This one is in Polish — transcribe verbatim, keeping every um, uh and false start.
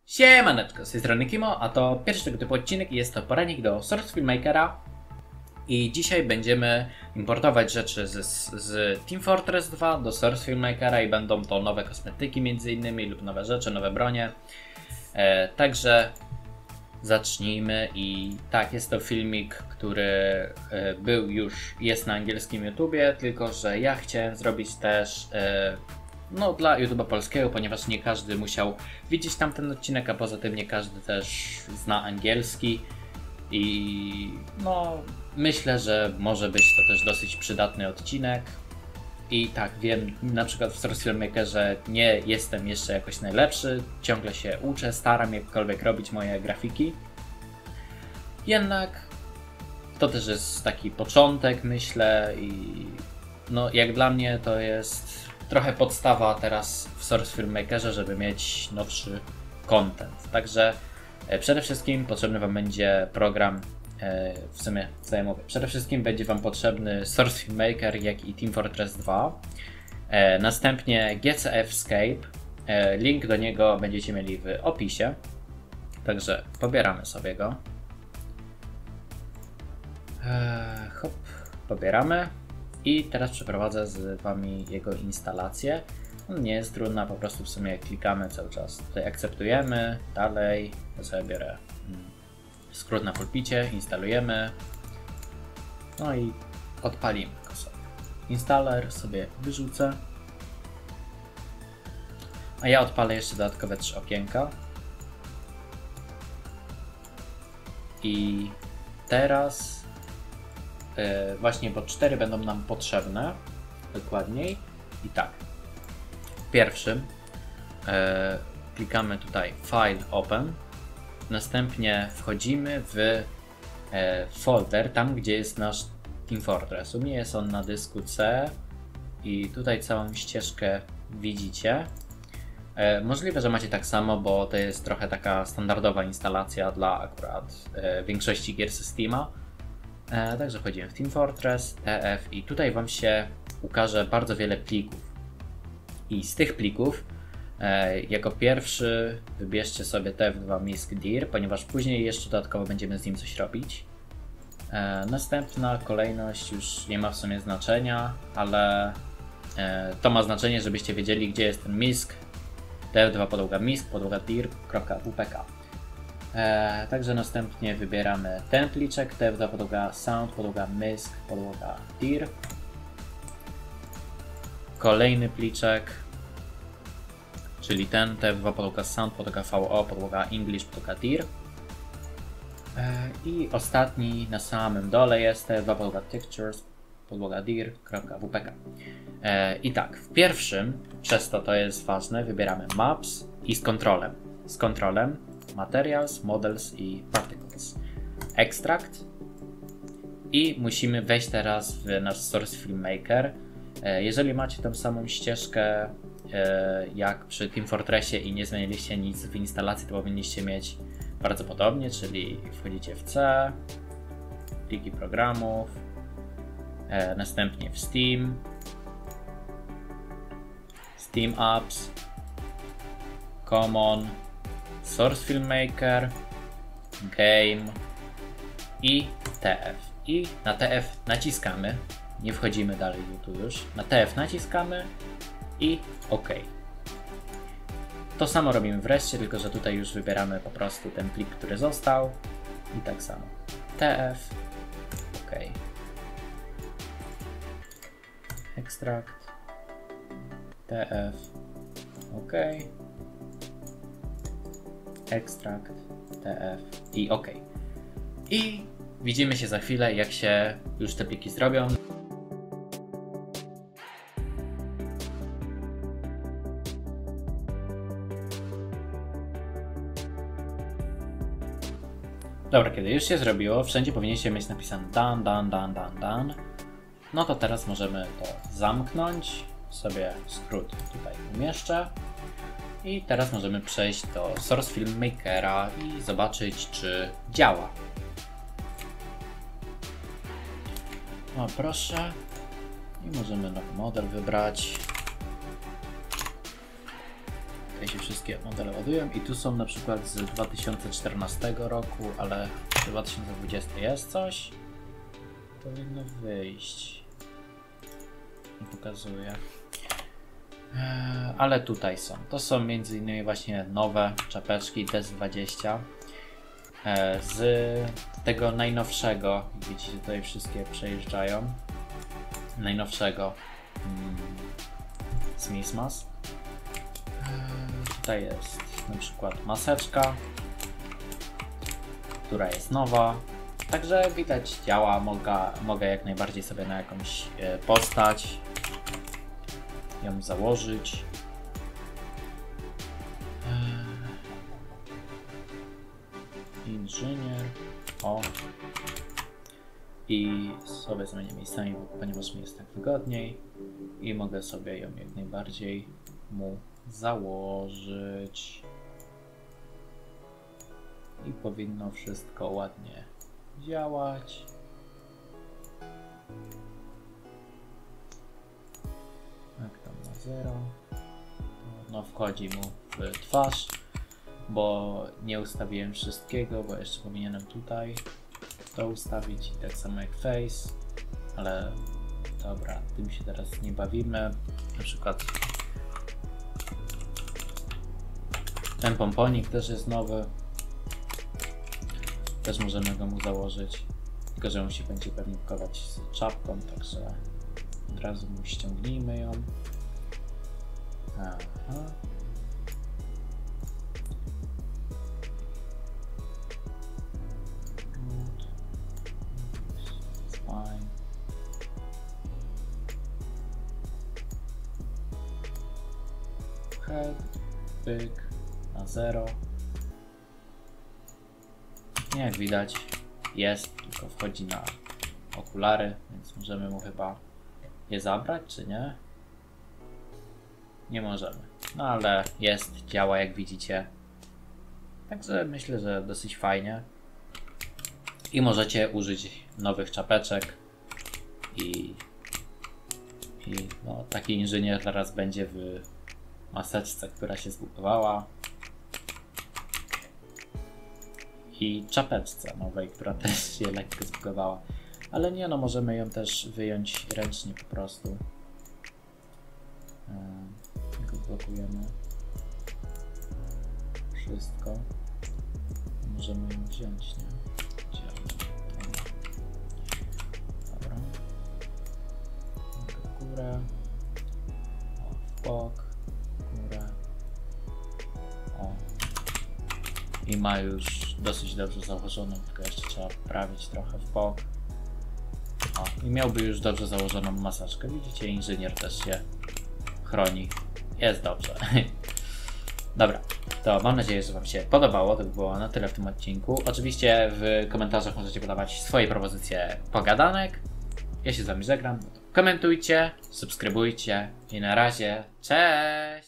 Siemaneczko, z tej strony Kimo, a to pierwszy tego typu odcinek i jest to poradnik do Source Filmmakera. I dzisiaj będziemy importować rzeczy z, z Team Fortress dwa do Source Filmmakera i będą to nowe kosmetyki między innymi lub nowe rzeczy, nowe bronie. E, także zacznijmy i tak, jest to filmik, który e, był już, jest na angielskim YouTubie, tylko że ja chciałem zrobić też e, no dla YouTube'a polskiego, ponieważ nie każdy musiał widzieć tamten odcinek, a poza tym nie każdy też zna angielski i no myślę, że może być to też dosyć przydatny odcinek. I tak, wiem, na przykład w Source Filmmakerze nie jestem jeszcze jakoś najlepszy, ciągle się uczę, staram jakkolwiek robić moje grafiki. Jednak to też jest taki początek, myślę, i no jak dla mnie to jest trochę podstawa teraz w Source Filmmakerze, żeby mieć nowszy content. Także e, przede wszystkim potrzebny Wam będzie program, e, w sumie co ja mówię, przede wszystkim będzie Wam potrzebny Source Filmmaker, jak i Team Fortress dwa. E, następnie G C F Scape, e, link do niego będziecie mieli w opisie. Także pobieramy sobie go. E, hop, pobieramy. I teraz przeprowadzę z Wami jego instalację. On nie jest trudna, po prostu w sumie klikamy cały czas. Tutaj akceptujemy, dalej. Ja sobie biorę skrót na pulpicie, instalujemy. No i odpalimy go sobie. Installer sobie wyrzucę. A ja odpalę jeszcze dodatkowe trzy okienka. I teraz właśnie, bo cztery będą nam potrzebne dokładniej. I tak, w pierwszym e, klikamy tutaj File Open, następnie wchodzimy w e, folder, tam gdzie jest nasz Team Fortress. U mnie jest on na dysku C i tutaj całą ścieżkę widzicie. E, możliwe, że macie tak samo, bo to jest trochę taka standardowa instalacja dla akurat e, większości gier z Steama. E, także wchodzimy w Team Fortress, T F i tutaj Wam się ukaże bardzo wiele plików. I z tych plików e, jako pierwszy wybierzcie sobie T F dwa Misk Dir, ponieważ później jeszcze dodatkowo będziemy z nim coś robić. E, następna kolejność już nie ma w sumie znaczenia, ale e, to ma znaczenie, żebyście wiedzieli, gdzie jest ten Misk. T F dwa podłoga Misk, podłoga dir.wpk. E, także następnie wybieramy ten pliczek, T F dwa podłoga sound, podłoga misk, podłoga dir. Kolejny pliczek, czyli ten T F dwa podłoga sound, podłoga V O, podłoga english, podłoga dir. E, I ostatni na samym dole jest T F dwa podłoga textures, podłoga dir.wpk. E, I tak, w pierwszym, przez to to jest ważne, wybieramy maps i z kontrolem. Z kontrolem Materials, Models i Particles. Extract. I musimy wejść teraz w nasz Source Filmmaker. Jeżeli macie tą samą ścieżkę jak przy Team Fortressie i nie zmieniliście nic w instalacji, to powinniście mieć bardzo podobnie, czyli wchodzicie w C, pliki programów, następnie w Steam, Steam Apps, Common, Source Filmmaker, Game i T F. I na T F naciskamy, nie wchodzimy dalej tu już, na T F naciskamy i OK. To samo robimy wreszcie, tylko że tutaj już wybieramy po prostu ten plik, który został i tak samo T F, OK. Extract, T F, OK. Extract, T F i OK. I widzimy się za chwilę, jak się już te pliki zrobią. Dobra, kiedy już się zrobiło, wszędzie powinniście mieć napisane done, done, done, done, done. No to teraz możemy to zamknąć. Sobie skrót tutaj umieszczę. I teraz możemy przejść do Source Filmmakera i zobaczyć, czy działa. O, proszę. I możemy nowy model wybrać. Tutaj się wszystkie modele ładują i tu są na przykład z dwa tysiące czternastego roku, ale w dwa tysiące dwudziestym jest coś. Powinno wyjść. Nie pokazuje. Eee, ale tutaj są. To są między innymi właśnie nowe czapeczki D E S dwadzieścia. Eee, z tego najnowszego. Widzicie, tutaj wszystkie przejeżdżają. Najnowszego mm, z Mismas. Eee, tutaj jest na przykład maseczka, która jest nowa. Także widać, działa, mogę, mogę jak najbardziej sobie na jakąś e, postać ją założyć. Eee, inżynier. O. I sobie zmienię miejscami, ponieważ mi jest tak wygodniej. I mogę sobie ją jak najbardziej mu założyć. I powinno wszystko ładnie działać. Jak tam na zero. No wchodzi mu w twarz, bo nie ustawiłem wszystkiego, bo jeszcze powinienem tutaj to ustawić i tak samo jak face, ale dobra, tym się teraz nie bawimy. Na przykład ten pomponik też jest nowy. Też możemy go mu założyć, tylko że musi będzie pewnie pakować z czapką, także od razu mu ściągnijmy ją. Aha. Good. It's fine. Head, pyk, na zero. Jak widać jest, tylko wchodzi na okulary, więc możemy mu chyba je zabrać, czy nie? Nie możemy. No ale jest, działa jak widzicie. Także myślę, że dosyć fajnie. I możecie użyć nowych czapeczek. I, i no, taki inżynier teraz będzie w maseczce, która się zbudowała. I czapeczce nowej, która też się lekko zbugowała. Ale nie, no możemy ją też wyjąć ręcznie po prostu. Jak odblokujemy wszystko, możemy ją wziąć, nie? Dobra. W górę. O, w bok. Górę. O. I ma już dosyć dobrze założoną, tylko jeszcze trzeba poprawić trochę w bok. O, i miałby już dobrze założoną maseczkę. Widzicie, inżynier też się chroni. Jest dobrze. Dobra, to mam nadzieję, że Wam się podobało. To by było na tyle w tym odcinku. Oczywiście w komentarzach możecie podawać swoje propozycje pogadanek. Ja się z Wami żegnam. Komentujcie, subskrybujcie i na razie. Cześć!